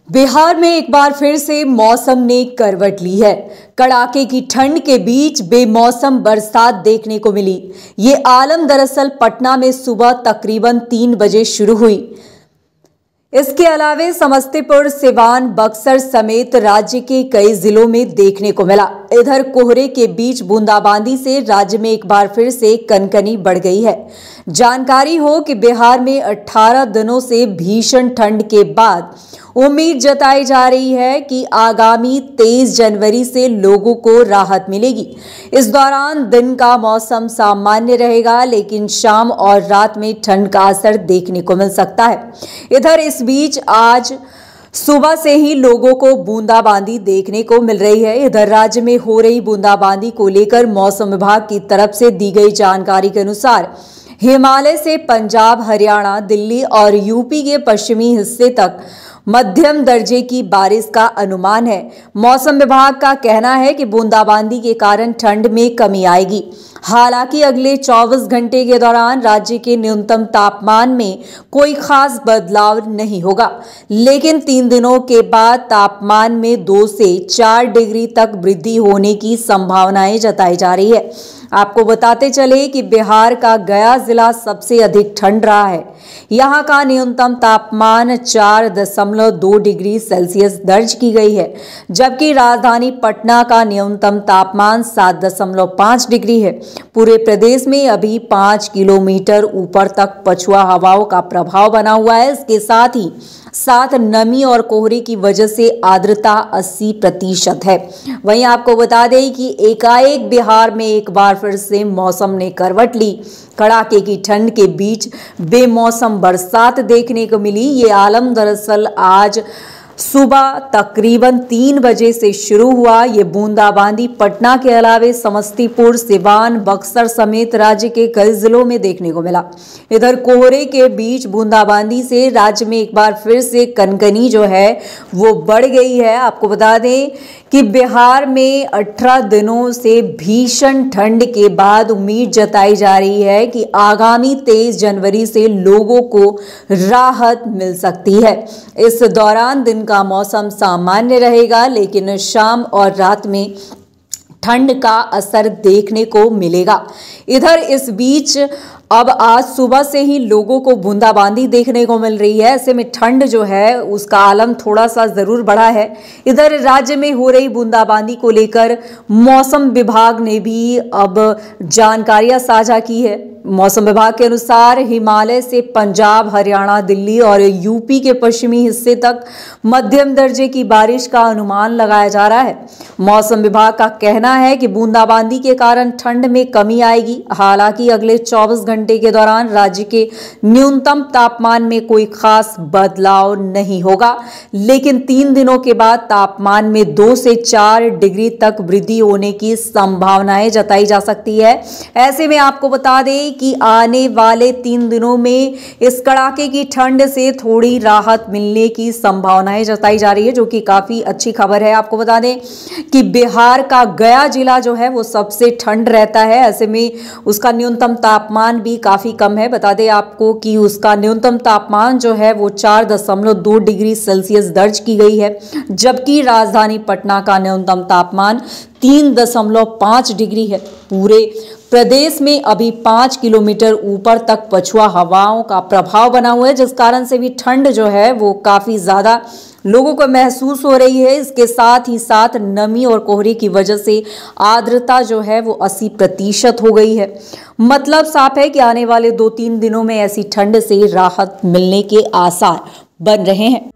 बिहार में एक बार फिर से मौसम ने करवट ली है। कड़ाके की ठंड के बीच बेमौसम बरसात देखने को मिली। ये आलम दरअसल पटना में सुबह तकरीबन 3 बजे शुरू हुई। इसके अलावे समस्तीपुर, सिवान, बक्सर समेत राज्य के कई जिलों में देखने को मिला। इधर कोहरे के बीच बूंदाबांदी से राज्य में एक बार फिर से कनकनी बढ़ गई है। जानकारी हो कि बिहार में 18 दिनों से भीषण ठंड के बाद उम्मीद जताई जा रही है कि आगामी 23 जनवरी से लोगों को राहत मिलेगी। इस दौरान दिन का मौसम सामान्य रहेगा, लेकिन शाम और रात में ठंड का असर देखने को मिल सकता है। इधर इस बीच आज सुबह से ही लोगों को बूंदाबांदी देखने को मिल रही है। इधर राज्य में हो रही बूंदाबांदी को लेकर मौसम विभाग की तरफ से दी गई जानकारी के अनुसार हिमालय से पंजाब, हरियाणा, दिल्ली और यूपी के पश्चिमी हिस्से तक मध्यम दर्जे की बारिश का अनुमान है। मौसम विभाग का कहना है कि बूंदाबांदी के कारण ठंड में कमी आएगी। हालांकि अगले 24 घंटे के दौरान राज्य के न्यूनतम तापमान में कोई खास बदलाव नहीं होगा, लेकिन 3 दिनों के बाद तापमान में 2 से 4 डिग्री तक वृद्धि होने की संभावनाएं जताई जा रही है। आपको बताते चले कि बिहार का गया जिला सबसे अधिक ठंड रहा है। यहाँ का न्यूनतम तापमान 4.2 डिग्री सेल्सियस दर्ज की गई है, जबकि राजधानी पटना का न्यूनतम तापमान 7.5 डिग्री है। पूरे प्रदेश में अभी 5 किलोमीटर ऊपर तक पछुआ हवाओं का प्रभाव बना हुआ है। इसके साथ नमी और कोहरे की वजह से आर्द्रता 80% है। वहीं आपको बता दें कि एकाएक बिहार में एक बार फिर से मौसम ने करवट ली। कड़ाके की ठंड के बीच बेमौसम बरसात देखने को मिली। ये आलम दरअसल आज सुबह तकरीबन 3 बजे से शुरू हुआ। ये बूंदाबांदी पटना के अलावे समस्तीपुर, सिवान, बक्सर समेत राज्य के कई जिलों में देखने को मिला। इधर कोहरे के बीच बूंदाबांदी से राज्य में एक बार फिर से कनकनी जो है वो बढ़ गई है। आपको बता दें कि बिहार में 18 दिनों से भीषण ठंड के बाद उम्मीद जताई जा रही है कि आगामी 23 जनवरी से लोगों को राहत मिल सकती है। इस दौरान दिन का मौसम सामान्य रहेगा, लेकिन शाम और रात में ठंड का असर देखने को मिलेगा। इधर इस बीच अब आज सुबह से ही लोगों को बूंदाबांदी देखने को मिल रही है। ऐसे में ठंड जो है उसका आलम थोड़ा सा जरूर बढ़ा है। इधर राज्य में हो रही बूंदाबांदी को लेकर मौसम विभाग ने भी अब जानकारियां साझा की है। मौसम विभाग के अनुसार हिमालय से पंजाब, हरियाणा, दिल्ली और यूपी के पश्चिमी हिस्से तक मध्यम दर्जे की बारिश का अनुमान लगाया जा रहा है। मौसम विभाग का कहना है कि बूंदाबांदी के कारण ठंड में कमी आएगी। हालांकि अगले 24 घंटे के दौरान राज्य के न्यूनतम तापमान में कोई खास बदलाव नहीं होगा, लेकिन 3 दिनों के बाद तापमान में 2 से 4 डिग्री तक वृद्धि होने की संभावनाएं जताई जा सकती है। ऐसे में आपको बता दें कि आने वाले 3 दिनों में इस कड़ाके की ठंड से थोड़ी राहत मिलने की संभावनाएं जताई जा रही है, जो कि काफी अच्छी खबर है। आपको बता दें कि बिहार का गया जिला जो है वो सबसे ठंड रहता है। ऐसे में उसका न्यूनतम तापमान भी काफी कम है। बता दें आपको कि उसका न्यूनतम तापमान जो है वो 4.2 डिग्री सेल्सियस दर्ज की गई है, जबकि राजधानी पटना का न्यूनतम तापमान 3.5 डिग्री है। पूरे प्रदेश में अभी 5 किलोमीटर ऊपर तक पछुआ हवाओं का प्रभाव बना हुआ है, जिस कारण से भी ठंड जो है वो काफी ज्यादा लोगों को महसूस हो रही है। इसके साथ ही साथ नमी और कोहरे की वजह से आर्द्रता जो है वो 80% हो गई है। मतलब साफ है कि आने वाले 2-3 दिनों में ऐसी ठंड से राहत मिलने के आसार बन रहे हैं।